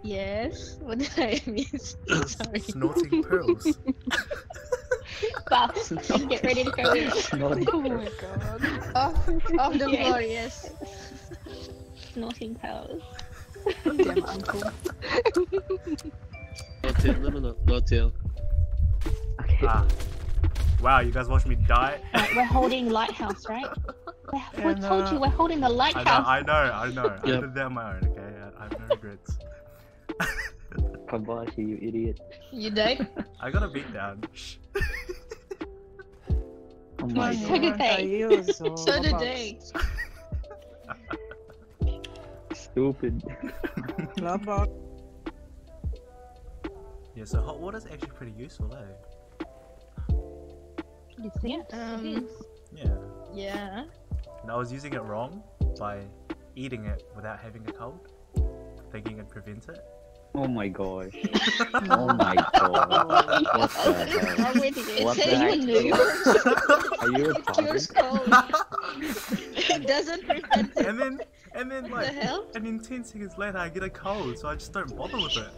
Yes. What did I miss? Sorry. Snorting pearls. Buff, get ready to go in. Snorting. Oh my god. Off the Yes. floor, yes. Snorting pearls. Damn uncle. No tail, no tail. Okay. Ah. Wow, you guys watched me die? Right, we're holding lighthouse, right? We And, told you we're holding the lighthouse. I know. I Yep. did that on my own, okay? I have no regrets. Kabashi, you idiot. You died? I got a beat down. Shh. Oh my So god. did they. So did they. Stupid. Yeah, so hot water's actually pretty useful, eh? You think? Um, It is. Yeah. Yeah. And I was using it wrong by eating it without having a cold, thinking it'd prevent it. Oh my gosh. Oh my god. What the hell? Wrong with you. What It's the even heck? new. Are you It cures retarded? cold. It doesn't prevent it. and then What like, the hell? and then 10 seconds later I get a cold, so I just don't bother with it.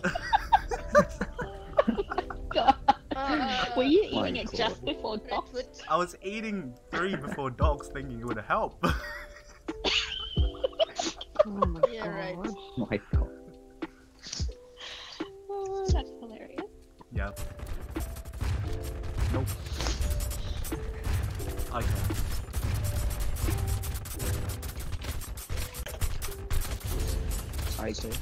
God. Were you My eating it God. just before docs? Redfoot. I was eating 3 before dogs thinking it would help. Oh my Yeah, right. god. My god. Oh, that's hilarious. Yeah. Nope. Okay. Okay.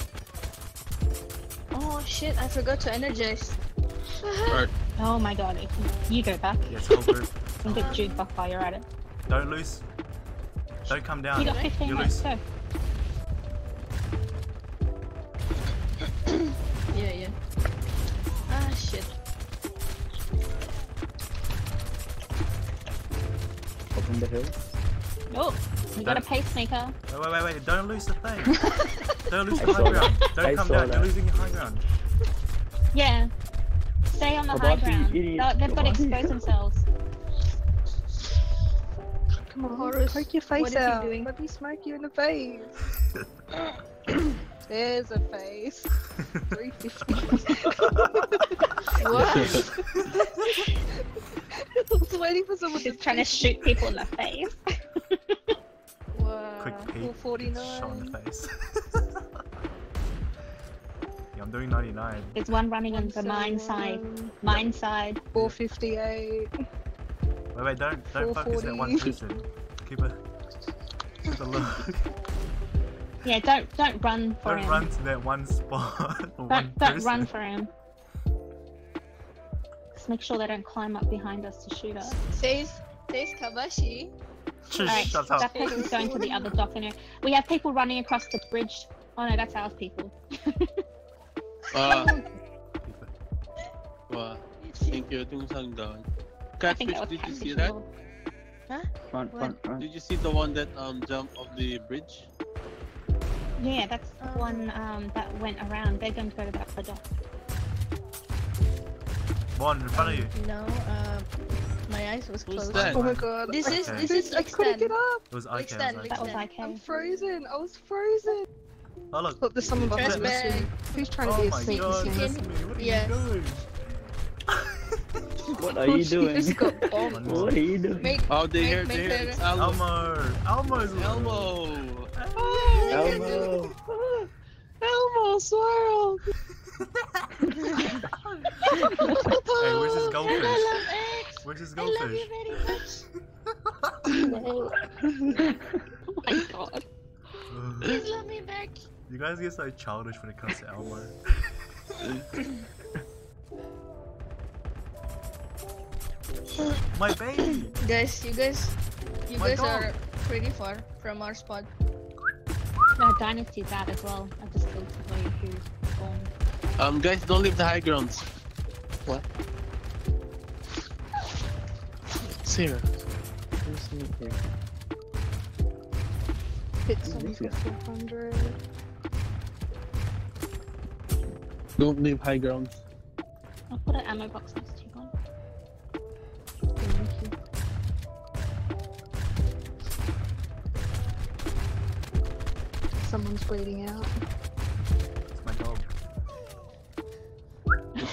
Oh shit, I forgot to energize. Alright, Oh my god, you go back. Yes, whole group. And get Jude buff while you're at it. Don't lose. Don't come down. You got 15 You minutes, lose. go. Yeah, yeah. Ah shit. Open the hill. Oh, you got a pacemaker. Wait. Don't lose the thing. Don't lose I the saw high ground. that. Don't I come saw down. You're that. losing your high ground. Yeah. Stay on the Come high on, you ground. idiot. They've got to Come on. expose themselves. Come on, Horus, poke your what face is he out. doing? Let me smack you in the face. There's a face. 350. What? I was waiting for someone She's trying to shoot people in the face. Wow. Quick peek. 449. Shot in the face. Yeah, I'm doing 99. There's one running on the mine side. 171, Mine side. 458. Wait, don't focus at one 440. person. Keep a look. Yeah, don't run for Don't him. run to that one spot. Or one Don't person. run for him. Just make sure they don't climb up behind us to shoot us. Says Kabashi. Shush, Alright, shut up. that person's going to the other dock in there. We have people running across the bridge. Oh no, that's our people. wow. Thank you, Tung Sang down. I think Catfish, that was did you see Catfish that? Lord. Run. Did you see the one that jumped off the bridge? Yeah, that's the one that went around. They're going to go to that other dock. One in front of you. No, my eyes was Who's closed. that? Oh my god. This is Okay. this is I couldn't Lixtan. get up. It was Like IK. stand, I was That was like, IK. I'm frozen. I was frozen. oh look. Look, there's someone behind Trash us. bag. Who's trying to Oh be a my sneaky god, sneaky? miss me. What are Yeah. you doing? What are you doing? Just got bombed. What are you doing? Make Oh, they here, make they here. her- It's Elmo. Elmo's Elmo. Elmo. Elmo swirl. Hey, where's his I goldfish? love X. Where's his I love goldfish? you very much. Oh my god. Please love me back. You guys get so childish when it comes to Elmo. My baby! Guys, you My guys dog. are pretty far from our spot. No, Dynasty's out as well. I just killed somebody who's born. Guys, don't leave the high grounds. What? Sarah. Hit someone for 400. Don't leave high grounds. I'll put an ammo box next to you, Glenn. Thank you. Someone's bleeding out. It's my dog.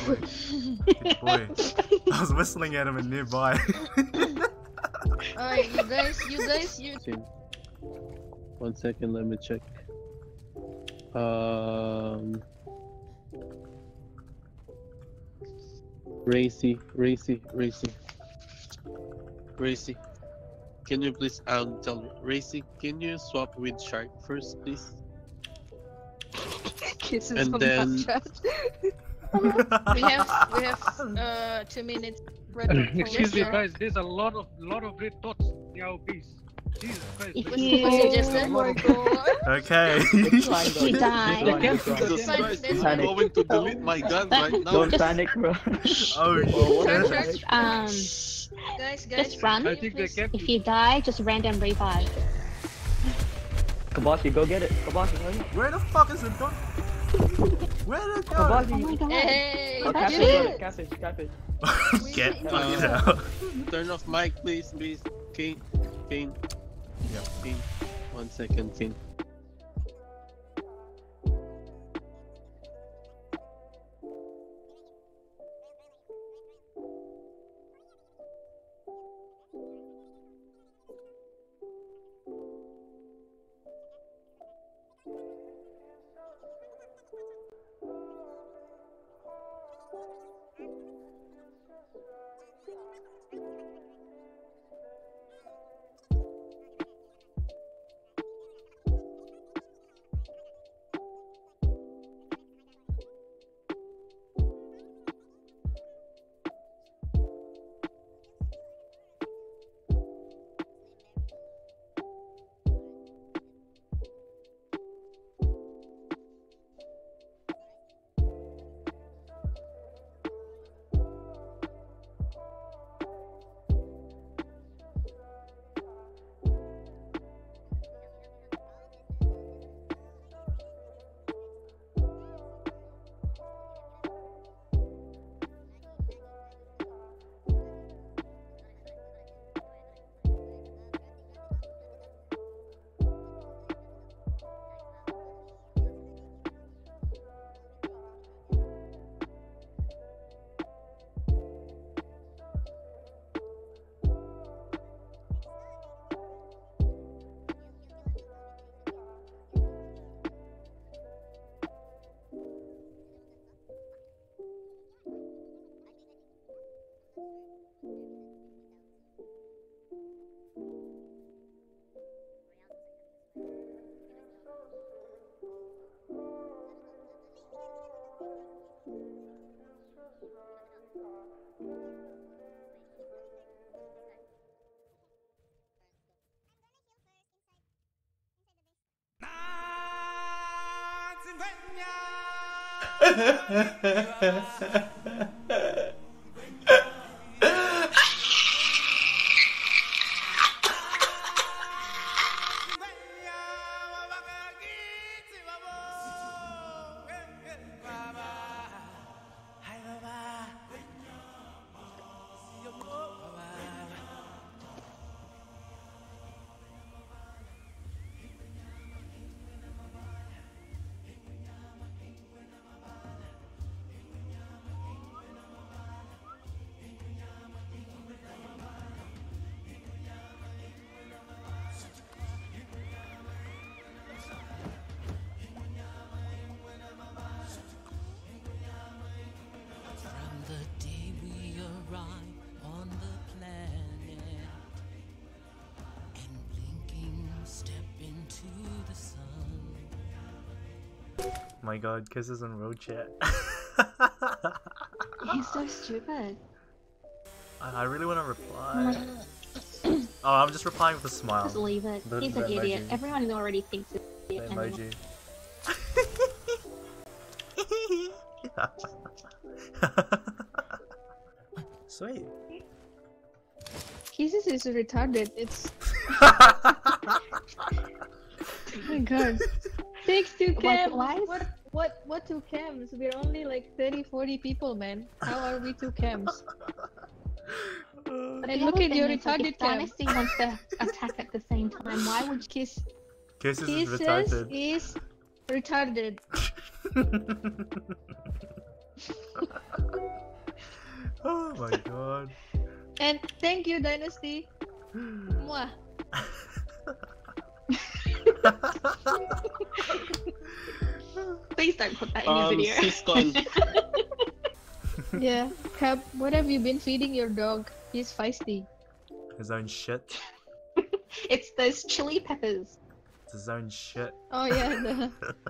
Good boy. I was whistling at him and nearby. Alright, you guys, Same. 1 second, let me check. Racy. Can you please tell me, Racy, can you swap with Shark first, please? Kisses And on then- my chest. we have 2 minutes. Excuse me, Yes, sir. guys. There's a lot of red dots in our base. Jesus Christ. If let's- you- What's suggested? Oh my god. Okay. It's fine, If you though. die. It's fine, it's fine. Jesus Fine, Christ, that's I'm fine. going to delete my gun right now. Don't Just- panic, bro. Oh Church, shit. church. Guys, Just run. I think they can. If you die, just random revive. Kabashi, go get it. Kabashi, hurry up. Where the fuck is it gone? Where did it go? Oh Kabashi. my god. Hey, Oh, That's catfish, it. catfish. Get Uh, fucked out. Turn off mic, please. Kane. Yep. Kane. 1 second, Kane. From the day we arrive on the planet and blinking step into the sun. My god, kisses on road chat. He's so stupid. I really want to reply. Oh, I'm just replying with a smile. Just leave it. The- He's the an idiot. emoji. Everyone already thinks he's an The idiot. anyway. emoji. Sweet. Kisses is retarded. It's. Oh my god. Takes 2 cams. why is- What 2 cams? We're only like 30-40 people, man. How are we 2 cams? But And the look other at your thing is, like, retarded if cam. Dynasty wants to attack at the same time, why would Kisses Kisses is is retarded. retarded. Oh my god. And thank you, Dynasty. Mwah. Please don't put that in your video. Syscon. Yeah, Cap, what have you been feeding your dog? He's feisty. His own shit. It's those chili peppers. It's his own shit. Oh yeah, the...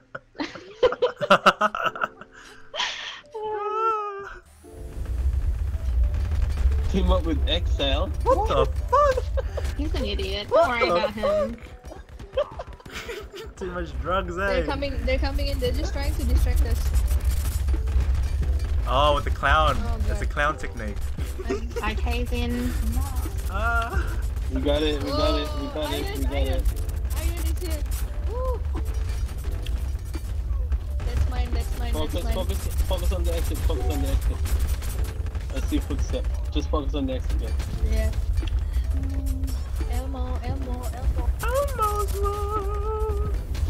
Team up with Exile. What the fuck? He's an idiot. Don't worry about him. Too much drugs, eh? they're coming in. They're just trying to distract us. Oh, with the clown. Oh, That's a God. clown technique. Okay, then. Ah. We got it, we got it, we got it, we got it. Iron is here. Woo. That's mine, that's mine, Focus, that's mine. focus on the exit, focus on the exit. I see footstep. Just focus on the exit, guys. Yeah. Elmo. Almost won.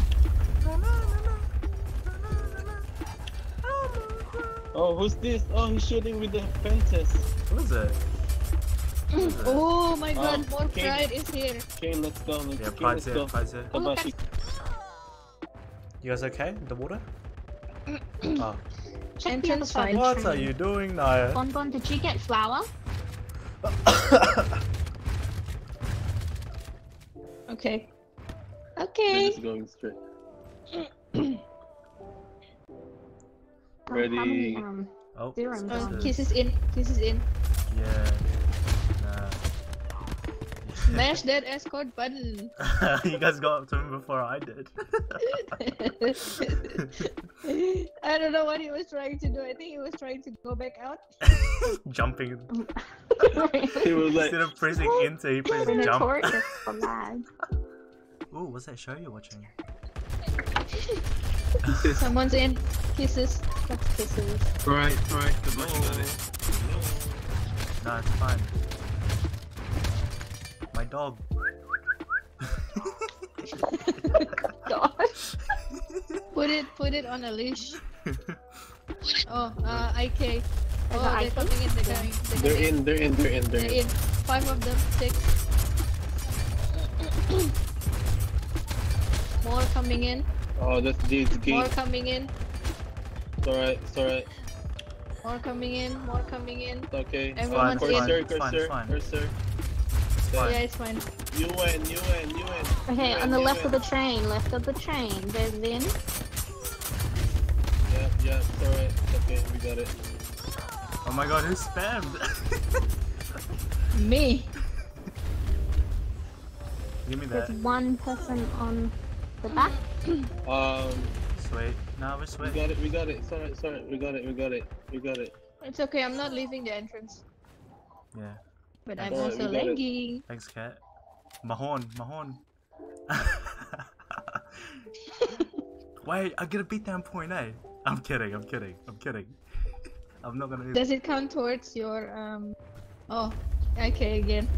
Oh, who's this? Oh, he's shooting with the fences. Who is it? Who is it? Oh my god, more okay. pride is here. Okay, let's go. Yeah, Okay, Pride's let's here, go. Pride's here. Kabashi. You guys okay? The water? Oh. Check Entrance the other side of the What are train. you doing, Naya? Bonbon, did you get flour? Okay. They're Okay. just going straight. Oh, Ready. how many, Oh, Zero. this Kisses in. Yeah. Nah. Smash that escort button. You guys got up to him before I did. I don't know what he was trying to do. I think he was trying to go back out. Jumping. He was like, Instead of pressing enter, he pressed We're jump. notorious for that. Ooh, what's that show you're watching? Someone's in. Kisses. That's kisses. alright, Kabashi got it. Nah, it's fine. My dog. Gosh. Put it on a leash. Oh, IK. Oh, that they're IK? coming in. They're in. They're in. 5 of them. 6. More coming in. Oh, that's Jade's More gate. coming in. It's alright, it's alright. More coming in. More coming in. It's okay. Everyone's fine, in. Cursor, it's fine, cursor, it's fine. cursor. Fine. Yeah, it's fine. You win. Okay, on the left of the train, there's Vin. Yeah, it's alright. Okay, we got it. Oh my god, who spammed? Me. Give me There's that. one person on the back. Sweet. Nah, we're We sweet. got it. It's alright. We got it. It's okay. I'm not leaving the entrance. Yeah. But I'm Alright, also we got it. lagging. Thanks, cat. Mahorn. Wait, I get a beatdown point, eh? I'm kidding. I'm not gonna do Does it count towards your Oh, okay again.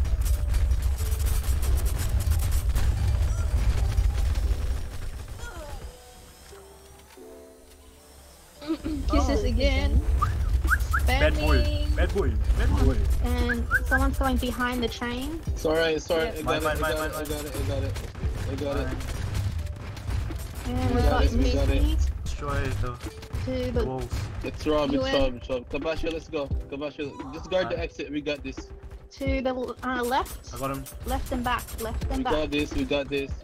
Kisses again. Bad boy. Spamming. Bad boy. And someone's going behind the train. It's alright. Yeah. I Mine. got it. And We we've got got it, we got it. Missy Destroy the to the walls. It's Rob. UN. Kabashi, let's go. Kabashi, just guard the exit. We got this. left, I got him. left and back, left We and back. got this. It's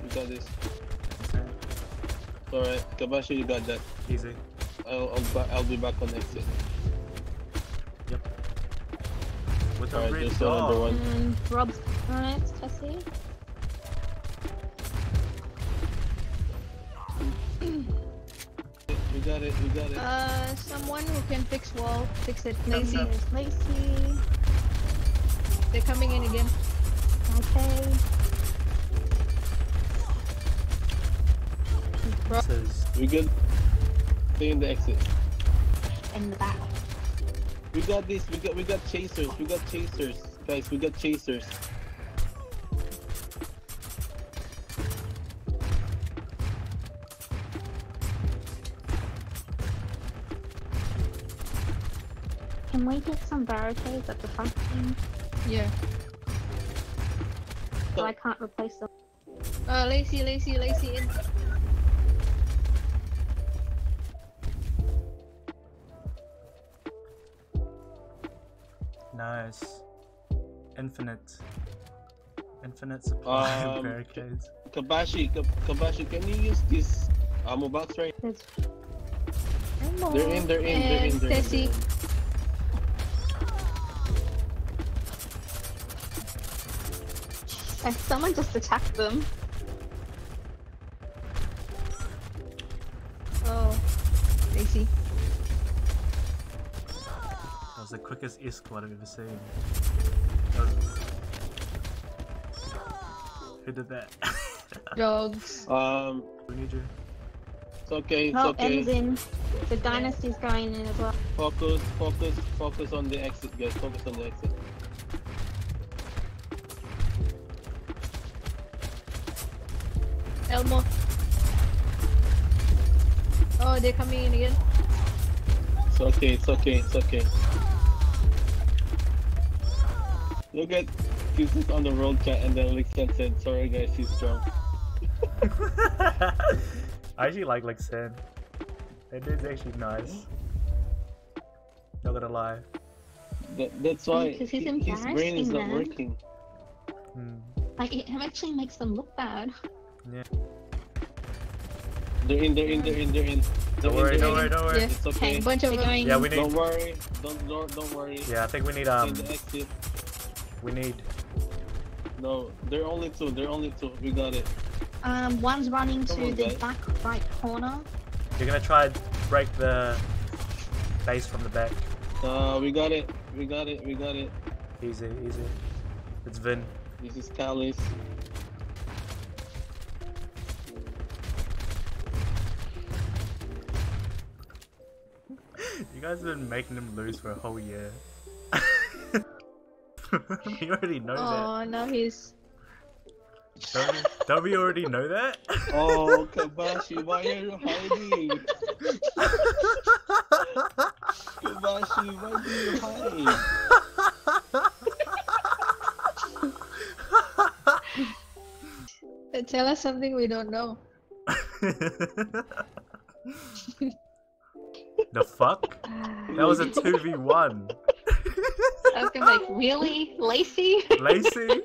alright. Kabashi, you got that. Easy. I'll be back on exit. With a Alright, red there's another dog. one. And Rob's on it, Tessie. We got it. Someone who can fix wall, fix it. Lacey, Lazy. there's Lacey. They're coming in again. Okay. Says, We good. Stay in the exit. In the back. We got this. We got chasers. Guys, we got chasers. Can we get some barricades at the front end Yeah. so I can't replace them? Lacy in. Nice. Infinite supply of barricades. Kabashi, can you use this ammo box right? There's They're in. And Tessie. someone just attacked them. Oh, Lacy. That was the quickest escort I've ever seen. Who did that? Dogs. We need you. It's okay. It's Oh, okay. M's in. The dynasty's going in as well. Focus on the exit, guys. Focus on the exit. Elmo. Oh, they're coming in again. It's okay. Look at this is on the road chat, and then Lixen said, "Sorry guys, he's drunk." I actually like Lexan. That dude's actually nice. Not gonna lie. That's why Because he's his brain is embarrassing not them. working. Like, it actually makes them look bad. Yeah. They're in. Don't worry. Yeah. It's okay. Bunch of They're them. going Yeah, we need. Don't worry. Don't worry. Yeah, I think we need In the exit. we need. No, they're only two. We got it. One's running Come to on, the guys. back right corner. You're gonna try and break the base from the back. We got it. Easy. It's Vin. This is Callis. You guys have been making them lose for a whole year. You already know Oh, now he's. that. Don't we already know that? Oh, Kabashi, why are you hiding? Kabashi, why do you hide? Tell us something we don't know. The fuck? That was a 2v1. I was gonna be like, really? Lacey? Lacey?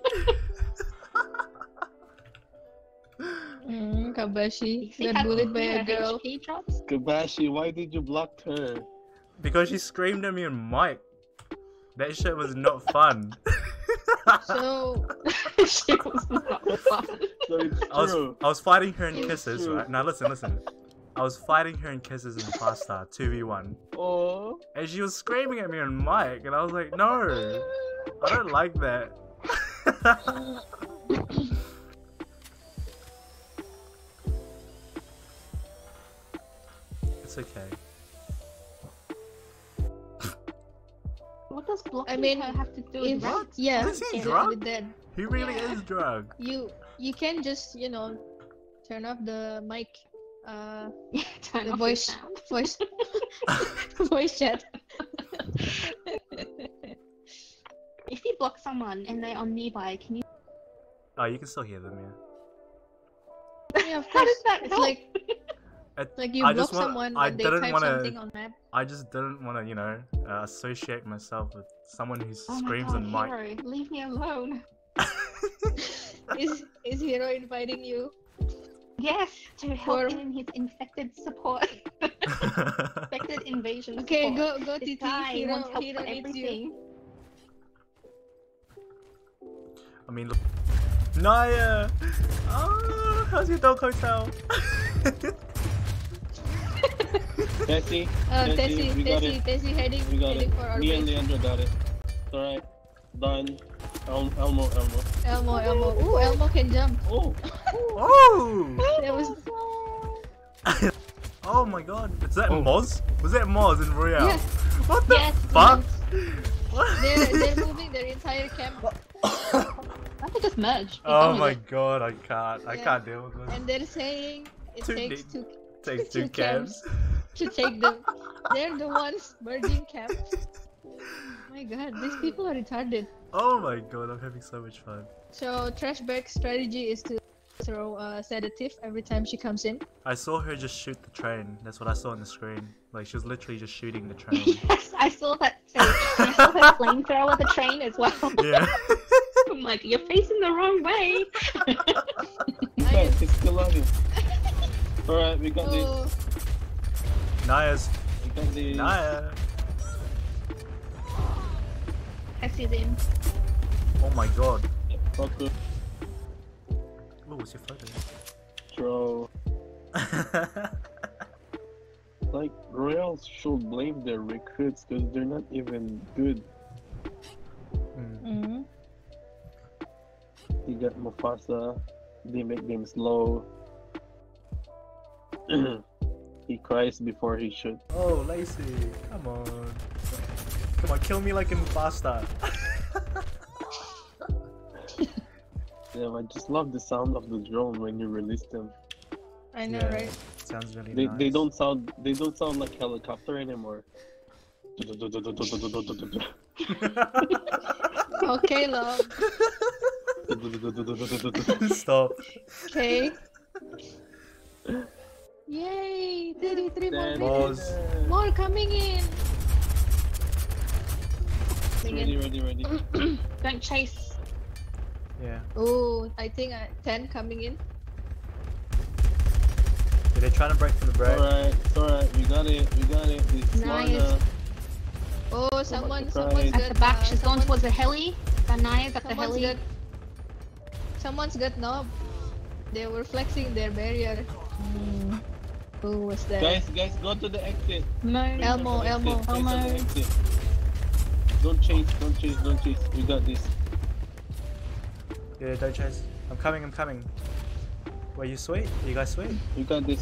Kabashi See got how bullied by a her girl. HP drops? Kabashi, why did you block her? Because she screamed at me on mic. That shit was not fun. So She was not fun. So it's true. I was fighting her in It's kisses, true. right? Now listen. I was fighting her in kisses in the pasta, 2v1. Oh, And she was screaming at me on mic, and I was like, no, I don't like that. It's okay. What does blocking I mean, her have to do if with rape? yeah, Is he yeah, drunk? with that, He really Yeah. is drunk. you can just turn off the mic, Turn the off voice sound. voice voice chat. If you block someone and they're on nearby, can you? Oh, you can still hear them, yeah. Yeah, of How course. does that It's help? like you I block just want- someone I when they didn't type wanna- something on map. I just didn't want to, associate myself with someone who Oh my screams god, on mic. Hero, leave me alone. Is Hero inviting you? Yes, to help For- him in his infected support. Infected invasion Okay, support. go This TT. guy Hero wants help Hero for needs you. everything. I mean, look. Naya! Oh, how's your dog hotel? Tessie, Tessie, we got it. Tessie heading We got it. for our Me and base. Leandro got it. It's alright. Done. Elmo. Elmo. Ooh, Elmo can jump. Oh, Oh! That was Oh my god, is that Oh. Moz? Was that Moz in Royale? Yeah. What the Yes, fuck? they're moving their entire camp, I think just merge. Be Oh done with my it. god, I can't. I Yeah. can't deal with this. and they're saying it Too takes deep. two Takes two two cams. to take them. They're the ones merging camps. My god, these people are retarded. Oh my god, I'm having so much fun. So Trashback's strategy is to throw a sedative every time she comes in. I saw her just shoot the train. That's what I saw on the screen. Like, she was literally just shooting the train. Yes, I saw that too. I saw her flamethrower the train as well. Yeah. I'm like, you're facing the wrong way. Guys, he's still on it. Alright, we got this. Oh, Naya's. We got this. Naya. Hessie's in. Oh my god. Focus, What was your photo? throw. Like, Royals should blame their recruits because they're not even good. mm. You got Mufasa, they make them slow. He cries before he should. Oh, Lacey. Come on. Come on, kill me like in Mufasa. Yeah, I just love the sound of the drone when you release them. I know, Yeah. right? Sounds really They, nice. they don't sound like helicopter anymore. Okay, love. Stop. Okay. Yay! 33 more Then- minutes. Pause. More coming in. Ready. Don't chase. Yeah. Oh, I think 10 coming in. Yeah, they're trying to break from the break. Alright, we got it. This is Nice. Lana. Oh, someone's surprise. got At the back, she's going someone- towards the heli. Naya's at the someone's heli. got someone's got knob. They were flexing their barrier. Who was that? Guys, go to the exit. No. Elmo. Please go to the Elmo. exit. Don't chase. We got this. Yeah, don't chase. I'm coming. Wait, you sweet? You guys sweet? We got this.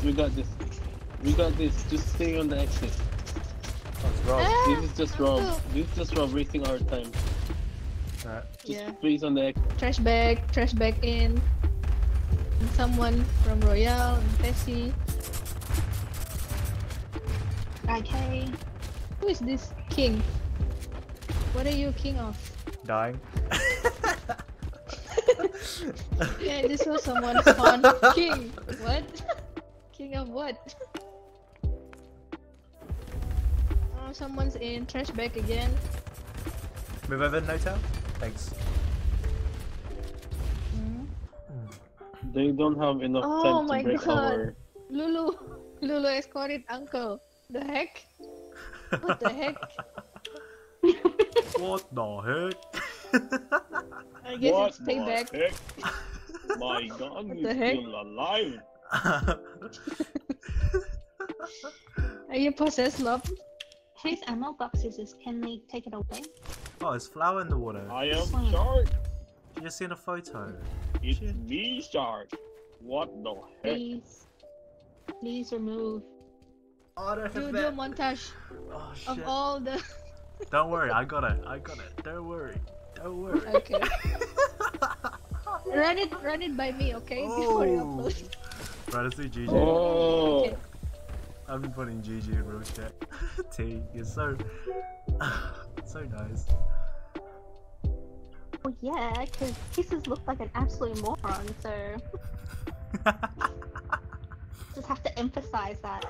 Just stay on the exit. Oh, it's Rob. Ah, This is just Rob. Wasting our time. Alright. Just Yeah. freeze on the exit. Trash bag in. And someone from Royale and Tessie. Okay. Who is this king? What are you king of? Dying. Yeah, this was someone's spawn. King. What? King of what? Oh, someone's in trash bag again. Move over, Notel. Thanks. They don't have enough Oh time my to break God. our. Lulu escorted uncle. The heck? What the heck? What the heck? I guess What it's payback. the heck? My God, What you're the heck? still alive. Are you possessed, love? Whose ammo box is this? Can we take it away? Oh, there's flour in the water. I am Shark. You just seen a photo. It's me, Shark. What the heck? Please remove. Oh, I don't Do a montage Oh of shit. all the. Don't worry, I got it. Don't worry. Okay. Run it by me, okay? Before you Oh. upload. Right, let's do GG. Oh, Okay. I've been putting GG in real chat. T, you're so nice. Well, yeah, because Kisses look like an absolute moron, so just have to emphasize that.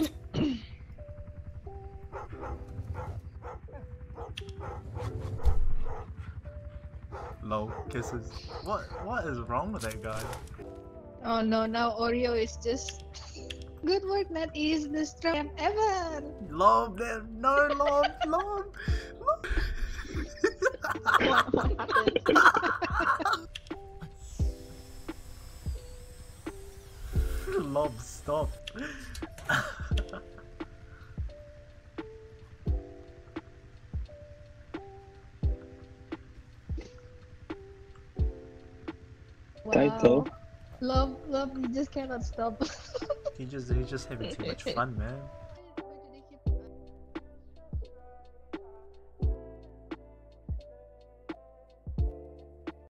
Lol, kisses. What is wrong with that guy? Oh no, now Oreo is just. Good work, that is the strongest ever! Lob them, no lob. What happened? Lob, stop. Title. Love, you just cannot stop. He's just having too much fun, man.